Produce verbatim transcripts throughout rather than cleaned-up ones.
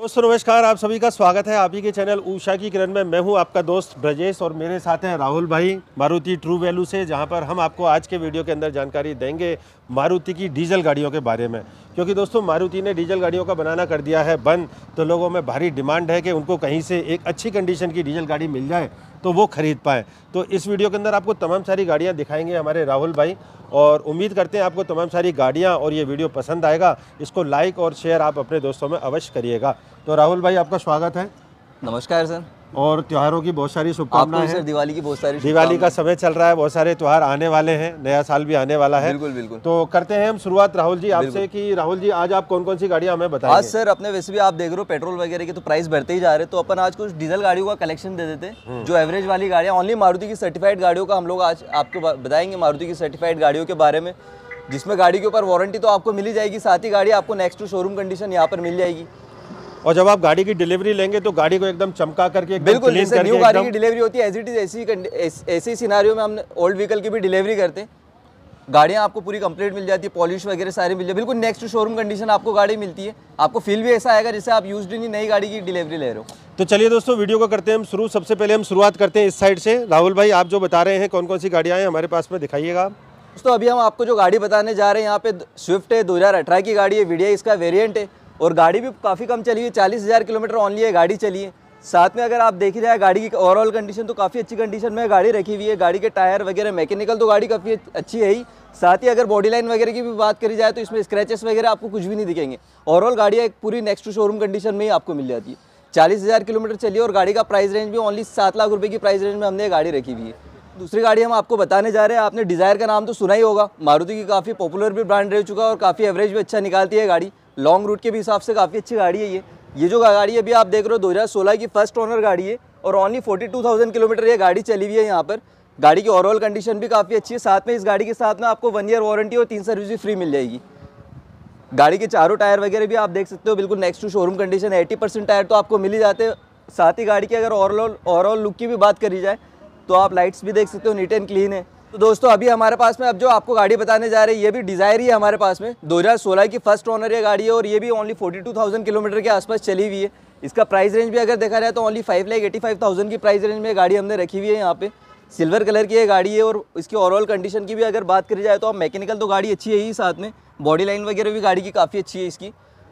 दोस्तों नमस्कार, आप सभी का स्वागत है आप ही के चैनल उषा की किरण में। मैं हूं आपका दोस्त ब्रजेश और मेरे साथ हैं राहुल भाई मारुति ट्रू वैल्यू से, जहां पर हम आपको आज के वीडियो के अंदर जानकारी देंगे मारुति की डीजल गाड़ियों के बारे में। क्योंकि दोस्तों मारुति ने डीजल गाड़ियों का बनाना कर दिया है बंद, तो लोगों में भारी डिमांड है कि उनको कहीं से एक अच्छी कंडीशन की डीजल गाड़ी मिल जाए तो वो खरीद पाएँ। तो इस वीडियो के अंदर आपको तमाम सारी गाड़ियाँ दिखाएंगे हमारे राहुल भाई, और उम्मीद करते हैं आपको तमाम सारी गाड़ियां और ये वीडियो पसंद आएगा। इसको लाइक और शेयर आप अपने दोस्तों में अवश्य करिएगा। तो राहुल भाई आपका स्वागत है। नमस्कार सर। और त्योहारों की बहुत सारी शुभकामनाएं हैं। दिवाली की बहुत सारी दिवाली का समय चल रहा है, बहुत सारे त्योहार आने वाले हैं, नया साल भी आने वाला है। बिल्कुल बिल्कुल। तो करते हैं हम शुरुआत राहुल जी आपसे कि राहुल जी आज आप कौन कौन सी गाड़ियां हमें बताएंगे। आज सर अपने वैसे भी आप देख रहे हो पेट्रोल वगैरह के तो प्राइस बढ़ते ही जा रहे हैं, तो अपन आज कुछ डीजल गाड़ियों का कलेक्शन दे देते हैं जो एवरेज वाली गाड़ियाँ, ओनली मारुति की सर्टिफाइड गाड़ियों का हम लोग आज आपको बताएंगे, मारुति की सर्टिफाइड गाड़ियों के बारे में, जिसमें गाड़ी के ऊपर वारंटी तो आपको मिल ही जाएगी, साथ ही गाड़ी आपको नेक्स्ट टू शोरूम कंडीशन यहाँ पर मिल जाएगी। और जब आप गाड़ी की डिलीवरी लेंगे तो गाड़ी को एकदम चमका करके बिल्कुल जैसे न्यू गाड़ी की डिलीवरी होती है एज इट इज ऐसी ऐसी सिनारियो में हम ओल्ड व्हीकल की भी डिलीवरी करते हैं। गाड़ियाँ आपको पूरी कंप्लीट मिल जाती है, पॉलिश वगैरह सारी मिल जाए, बिल्कुल नेक्स्ट टू शोरूम कंडीशन आपको गाड़ी मिलती है। आपको फील भी ऐसा आएगा जैसे आप यूज्ड नहीं नई गाड़ी की डिलीवरी ले रहे हो। तो चलिए दोस्तों वीडियो को करते हैं हम शुरू। सबसे पहले हम शुरुआत करते हैं इस साइड से। राहुल भाई आप जो बता रहे हैं कौन कौन सी गाड़ियाँ हैं हमारे पास में दिखाइएगा। दोस्तों अभी हम आपको जो गाड़ी बताने जा रहे हैं यहाँ पे स्विफ्ट है, दो हज़ार अठारह की गाड़ी है, वीडियो इसका वेरिएंट है और गाड़ी भी काफ़ी कम चली है, चालीस हज़ार किलोमीटर ओनली है गाड़ी चली है। साथ में अगर आप देखी जाए गाड़ी की ओवरऑल कंडीशन तो काफ़ी अच्छी कंडीशन में गाड़ी रखी हुई है। गाड़ी के टायर वगैरह मैकेनिकल तो गाड़ी काफ़ी अच्छी है ही, साथ ही अगर बॉडी लाइन वगैरह की भी बात करी जाए तो इसमें स्क्रैचेस वगैरह आपको कुछ भी नहीं दिखेंगे। ओवरऑल गाड़ी एक पूरी नेक्स्ट टू शोरूम कंडीशन में ही आपको मिल जाती है। चालीस हज़ार किलोमीटर चली है और गाड़ी का प्राइस रेंज भी ओनली सात लाख रुपये की प्राइस रेंज में हमने गाड़ी रखी हुई है। दूसरी गाड़ी हम आपको बताने जा रहे हैं, आपने डिज़ायर का नाम तो सुना ही होगा, मारुति की काफ़ी पॉपुलर भी ब्रांड रह चुका है और काफ़ी एवरेज भी अच्छा निकालती है गाड़ी, लॉन्ग रूट के भी हिसाब से काफ़ी अच्छी गाड़ी है ये। ये जो गाड़ी अभी आप देख रहे हो दो हज़ार सोलह की फर्स्ट ओनर गाड़ी है और ओनली बयालीस हज़ार किलोमीटर ये गाड़ी चली हुई है यहाँ पर। गाड़ी की ओवरऑल कंडीशन भी काफ़ी अच्छी है, साथ में इस गाड़ी के साथ में आपको वन ईयर वारंटी और तीन सर्विस भी फ्री मिल जाएगी। गाड़ी के चारों टायर वगैरह भी आप देख सकते हो बिल्कुल नेक्स्ट टू शोरूम कंडीशन, अस्सी परसेंट टायर तो आपको मिल ही जाते हैं। साथ ही गाड़ी की अगर ओवरऑल ओवरऑल लुक की भी बात करी जाए तो आप लाइट्स भी देख सकते हो, नीट एंड क्लीन है। तो दोस्तों अभी हमारे पास में अब जो आपको गाड़ी बताने जा रहे हैं ये भी डिज़ायर ही है हमारे पास में, दो हज़ार सोलह की फर्स्ट ओनर ये गाड़ी है और ये भी ओनली बयालीस हज़ार किलोमीटर के आसपास चली हुई है। इसका प्राइस रेंज भी अगर देखा जाए तो only five lakh eighty five thousand की प्राइस रेंज में गाड़ी हमने रखी हुई है यहाँ पे। सिल्वर कलर की ये गाड़ी है और इसकी ओवरऑल कंडीशन की भी अगर बात करी जाए तो मैकेनिकल तो गाड़ी अच्छी है ही, साथ में बॉडी लाइन वगैरह भी गाड़ी की काफ़ी अच्छी है इसकी।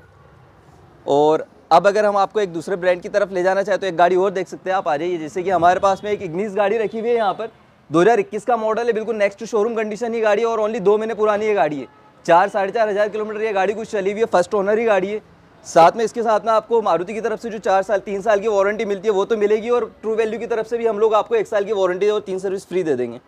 और अब अगर हम आपको एक दूसरे ब्रांड की तरफ ले जाना चाहे तो एक गाड़ी और देख सकते हैं आप, आ जाइए। जैसे कि हमारे पास में एक इग्निस गाड़ी रखी हुई है यहाँ पर, दो हज़ार इक्कीस का मॉडल है, बिल्कुल नेक्स्ट टू शोरूम कंडीशन ही गाड़ी है और ओनली दो महीने पुरानी ये गाड़ी है। चार साढ़े चार हज़ार किलोमीटर ये गाड़ी कुछ चली हुई है, फर्स्ट ओनर ही गाड़ी है। साथ में इसके साथ में आपको मारुति की तरफ से जो चार साल तीन साल की वारंटी मिलती है वो तो मिलेगी और ट्रू वैल्यू की तरफ से भी हम लोग आपको एक साल की वारंटी और तीन सर्विस फ्री दे देंगे।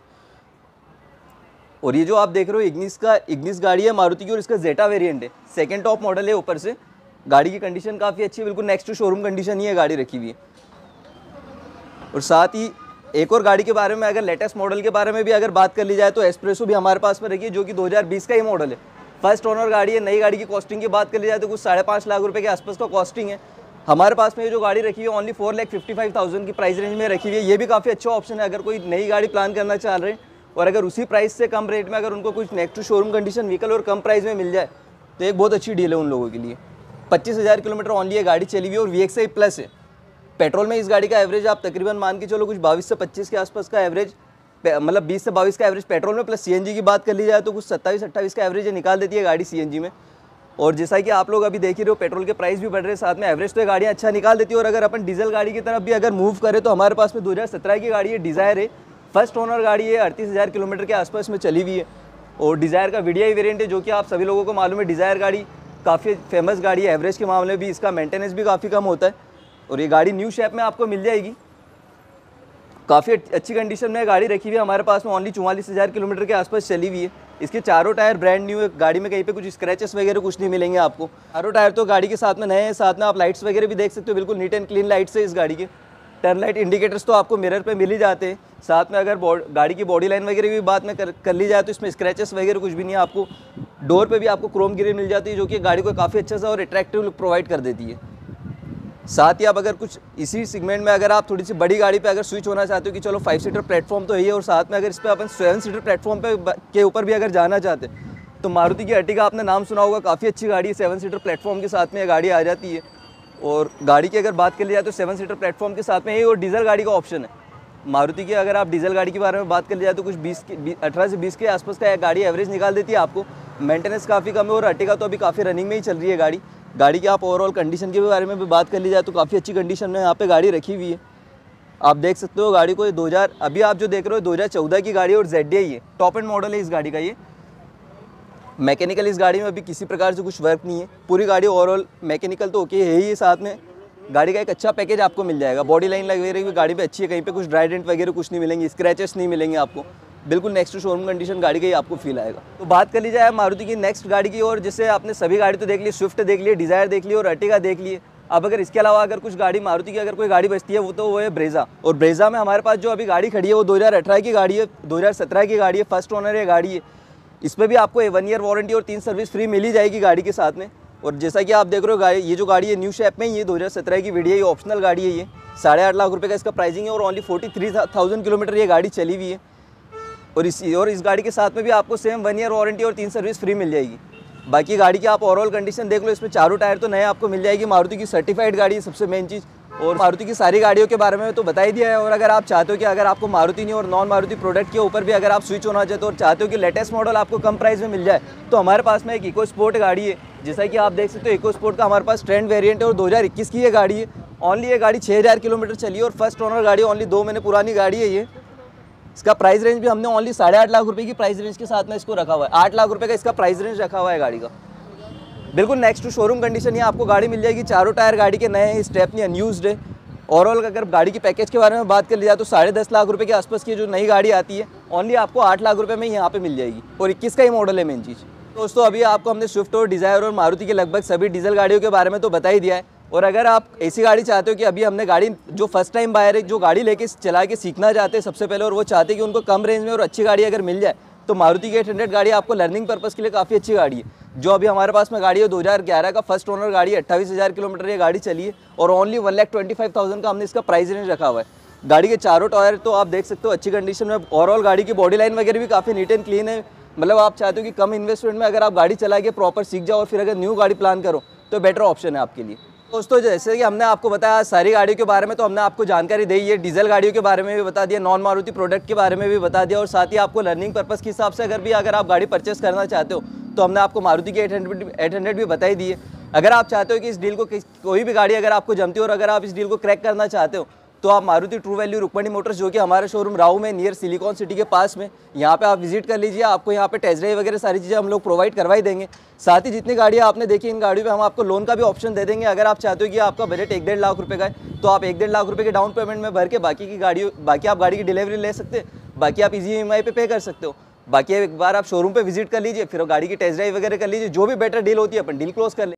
और ये जो आप देख रहे हो इग्निस का इग्निस गाड़ी है मारुति की और इसका जेटा वेरिएंट है, सेकेंड टॉप मॉडल है ऊपर से। गाड़ी की कंडीशन काफ़ी अच्छी है, बिल्कुल नेक्स्ट टू शोरूम कंडीशन ही है गाड़ी रखी हुई है। और साथ ही एक और गाड़ी के बारे में अगर लेटेस्ट मॉडल के बारे में भी अगर बात कर ली जाए तो एस्प्रेसो भी हमारे पास में रखी है, जो कि दो हज़ार बीस का ही मॉडल है, फर्स्ट ओनर गाड़ी है। नई गाड़ी की कॉस्टिंग की बात कर ली जाए तो कुछ साढ़े पाँच लाख रुपए के आसपास का कॉस्टिंग है। हमारे पास में ये जो गाड़ी रखी है only four lakh fifty five thousand की प्राइस रेंज में रखी हुई है। ये भी काफ़ी अच्छा ऑप्शन है अगर कोई नई गाड़ी प्लान करना चाह रहे हैं और अगर उसी प्राइस से कम रेट में अगर उनको कुछ next to showroom condition vehicle और कम प्राइस में मिल जाए तो एक बहुत अच्छी डील है उन लोगों के लिए। पच्चीस हज़ार किलोमीटर ओनली ये गाड़ी चली हुई है और वी एक्स आई प्लस है। पेट्रोल में इस गाड़ी का एवरेज आप तकरीबन मान के चलो कुछ बाईस से पच्चीस के आसपास का एवरेज, मतलब बीस से बाईस का एवरेज पेट्रोल में, प्लस सीएनजी की बात कर ली जाए तो कुछ सत्ताईस अट्ठाईस का एवरेज निकाल देती है गाड़ी सीएनजी में। और जैसा कि आप लोग अभी देख ही रहे हो पेट्रोल के प्राइस भी बढ़ रहे हैं, साथ में एवरेज तो ये गाड़ियाँ अच्छा निकाल देती है। और अगर अपन डीजल गाड़ी की तरफ भी अगर मूव करें तो हमारे पास में दो हज़ार सत्रह की गाड़ी है, डिज़ायर है, फर्स्ट ओनर गाड़ी है, अड़तीस हज़ार किलोमीटर के आसपास में चली हुई है। और डिज़ायर का वीडियो वेरिएंट है जो कि आप सभी लोगों को मालूम है, डिज़ायर गाड़ी काफ़ी फेमस गाड़ी है, एवरेज के मामले में भी इसका मेंटेनेंस भी काफ़ी कम होता है। और ये गाड़ी न्यू शेप में आपको मिल जाएगी, काफ़ी अच्छी कंडीशन में गाड़ी रखी हुई है हमारे पास में, ओनली चौवालीस हज़ार किलोमीटर के आसपास चली हुई है। इसके चारों टायर ब्रांड न्यू है, गाड़ी में कहीं पे कुछ स्क्रैचेस वगैरह कुछ नहीं मिलेंगे आपको। चारों टायर तो गाड़ी के साथ में नए हैं, साथ में आप लाइट्स वगैरह भी देख सकते हो, बिल्कुल नीट एंड क्लीन लाइट्स है इस गाड़ी के। टर्न लाइट इंडिकेटर्स तो आपको मिरर पे मिल ही जाते हैं। साथ में अगर गाड़ी की बॉडी लाइन वगैरह भी बात में कर, कर ली जाए तो इसमें स्क्रैचेस वगैरह कुछ भी नहीं है। आपको डोर पे भी आपको क्रोम ग्रिल मिल जाती है जो कि गाड़ी को काफ़ी अच्छा सा और अट्रैक्टिव लुक प्रोवाइड कर देती है। साथ ही आप अगर कुछ इसी सेगमेंट में अगर आप थोड़ी सी बड़ी गाड़ी पे अगर स्विच होना चाहते हो कि चलो फाइव सीटर प्लेटफॉर्म तो है ही, और साथ में अगर इस पर अपन सेवन सीटर प्लेटफॉर्म पे के ऊपर भी अगर जाना चाहते हैं तो मारुति की अर्टिगा आपने नाम सुना होगा, काफ़ी अच्छी गाड़ी है, सेवन सीटर प्लेटफॉर्म के साथ में ये गाड़ी आ जाती है। और गाड़ी की अगर बात कर ली जाए तो सेवन सीटर प्लेटफॉर्म के साथ में ही और डीजल गाड़ी का ऑप्शन है। मारुति की अगर आप डीजल गाड़ी के बारे में बात कर ली जाए तो कुछ बीस के अठारह से बीस के आसपास का गाड़ी एवरेज निकाल देती है आपको। मेंटेनेंस काफ़ी कम है और अर्टिगा तो अभी काफ़ी रनिंग में ही चल रही है गाड़ी। गाड़ी की आप ओवरऑल कंडीशन के बारे में भी बात कर ली जाए तो काफ़ी अच्छी कंडीशन में यहाँ पे गाड़ी रखी हुई है। आप देख सकते हो गाड़ी को दो हज़ार अभी आप जो देख रहे हो दो हज़ार चौदह की गाड़ी और जेड डी आई है, टॉप एंड मॉडल है इस गाड़ी का। ये मैकेनिकल इस गाड़ी में अभी किसी प्रकार से कुछ वर्क नहीं है। पूरी गाड़ी ओवरऑल मैकेनिकल तो ओके है ही। साथ में गाड़ी का एक अच्छा पैकेज आपको मिल जाएगा। बॉडी लाइन वगैरह भी गाड़ी पे अच्छी है, कहीं पे कुछ ड्राई डेंट वगैरह कुछ नहीं मिलेंगे, स्क्रैचेस नहीं मिलेंगे आपको। बिल्कुल नेक्स्ट टू शोरूम कंडीशन गाड़ी का ही आपको फील आएगा। तो बात कर ली जाए मारुति की नेक्स्ट गाड़ी की, और जिससे आपने सभी गाड़ी तो देख ली, स्विफ्ट देख ली, डिज़ायर देख ली और अर्टिगा देख ली। अब अगर इसके अलावा अगर कुछ गाड़ी मारुति की अगर कोई गाड़ी बचती है वो तो वो है ब्रेजा। और ब्रेजा में हमारे पास जो अभी गाड़ी खड़ी है वो दो हज़ार अठारह की गाड़ी है, दो हज़ार सत्रह की गाड़ी है, फर्स्ट ओनर है गाड़ी है। इस पर भी आपको वन ईयर वारंटी और तीन सर्विस फ्री मिल ही जाएगी गाड़ी के साथ में। और जैसा कि आप देख रहे हो गाड़ी, ये जो गाड़ी है न्यू शेप में ही है, दो हज़ार सत्रह की वीडियो, ये ऑप्शनल गाड़ी है। ये साढ़े आठ लाख रुपए का इसका प्राइसिंग है और only forty three thousand kilometre ये गाड़ी चली हुई है। और इस और इस गाड़ी के साथ में भी आपको सेम वन ईयर वारंटी और तीन सर्विस फ्री मिल जाएगी। बाकी गाड़ी की आप ओवरऑल कंडीशन देख लो, इसमें चारों टायर तो नए आपको मिल जाएगी। मारुति की सर्टिफाइड गाड़ी है सबसे मेन चीज़। और मारुति की सारी गाड़ियों के बारे में तो बता ही दिया है। और अगर आप चाहते हो कि अगर आपको मारुति नहीं और नॉन मारुति प्रोडक्ट के ऊपर भी अगर आप स्विच होना चाहते हो और चाहते हो कि लेटेस्ट मॉडल आपको कम प्राइस में मिल जाए, तो हमारे पास में एक इको स्पोर्ट गाड़ी है। जैसा कि आप देख सकते हो इको स्पोर्ट का हमारे पास ट्रेंड वेरिएंट है और दो हज़ार इक्कीस की ये गाड़ी है। ओनली ये गाड़ी छः हज़ार किलोमीटर चली है और फर्स्ट ओनर गाड़ी, ओनली दो महीने पुरानी गाड़ी है ये। इसका प्राइस रेंज भी हमने ओनली साढ़े आठ लाख रुपये की प्राइस रेंज के साथ में इसको रखा हुआ है। आठ लाख रुपये का इसका प्राइस रेंज रखा हुआ है गाड़ी का। बिल्कुल नेक्स्ट टू शोरूम कंडीशन ये आपको गाड़ी मिल जाएगी। चारों टायर गाड़ी के नए हैं, स्टेपनी अनयूज्ड है। ओवरऑल अगर गाड़ी की पैकेज के बारे में बात कर लिया तो साढ़े दस लाख रुपए के आसपास की जो नई गाड़ी आती है ओनली आपको आठ लाख रुपए में यहाँ पे मिल जाएगी। और इक्कीस का ही मॉडल है मेन चीज़। दोस्तों अभी आपको हमने स्विफ्ट और डिज़ायर और मारुति के लगभग सभी डीजल गाड़ियों के बारे में तो बता ही दिया है। और अगर आप ऐसी गाड़ी चाहते हो कि अभी हमने गाड़ी जो फर्स्ट टाइम बायर है, जो गाड़ी लेके चला के सीखना चाहते हैं सबसे पहले, और वो चाहते हैं कि उनको कम रेंज में और अच्छी गाड़ी अगर मिल जाए, तो मारुति की एट हंड्रेड गाड़ी आपको लर्निंग पर्पस के लिए काफ़ी अच्छी गाड़ी है। जो अभी हमारे पास में गाड़ी है दो हज़ार ग्यारह का फर्स्ट ओनर गाड़ी है, अट्ठाईस हज़ार किलोमीटर ये गाड़ी चली है और only one lakh twenty five thousand का हमने इसका प्राइस रेंज रखा हुआ है। गाड़ी के चारों टायर तो आप देख सकते हो अच्छी कंडीशन में। ओवरऑल गाड़ी की बॉडी लाइन वगैरह भी काफ़ी नीट एंड क्लीन है। मतलब आप चाहते हो कि कम इन्वेस्टमेंट में अगर आप गाड़ी चला के प्रॉपर सीख जाओ और फिर अगर न्यू गाड़ी प्लान करो तो बेटर ऑप्शन है आपके लिए। दोस्तों जैसे कि हमने आपको बताया सारी गाड़ियों के बारे में, तो हमने आपको जानकारी दी है। डीजल गाड़ियों के बारे में भी बता दिया, नॉन मारुति प्रोडक्ट के बारे में भी बता दिया, और साथ ही आपको लर्निंग पर्पस के हिसाब से अगर भी अगर आप गाड़ी परचेस करना चाहते हो तो हमने आपको मारुति की एट हंड्रेड एट हंड्रेड भी बताई दी है। अगर आप चाहते हो कि इस डील को कोई भी गाड़ी अगर आपको जमती हो और अगर आप इस डील को क्रैक करना चाहते हो तो आप Maruti true value Rukmani motors, जो कि हमारे शोरूम राहू में नियर सिलिकॉन सिटी के पास में, यहाँ पे आप विजिट कर लीजिए। आपको यहाँ पे टेस्ट ड्राइव वगैरह सारी चीज़ें हम लोग प्रोवाइड करवाई देंगे। साथ ही जितनी गाड़ियाँ आपने देखी इन गाड़ियों पे हम आपको लोन का भी ऑप्शन दे देंगे। अगर आप चाहते हो कि आपका बजट एक डेढ़ लाख रुपये का है तो आप एक डेढ़ लाख रुपये के डाउन पेमेंट में भर के बाकी की गाड़ियों बाकी आप गाड़ी की डिलीवरी ले सकते हैं। बाकी आप इजी ई एम आई पे पे कर सकते हो। बाकी एक बार आप शोरूम पे विजिट कर लीजिए, फिर गाड़ी की टेस्ट ड्राइव वगैरह कर लीजिए। जो भी बेटर डील होती है अपन डील क्लोज कर लें।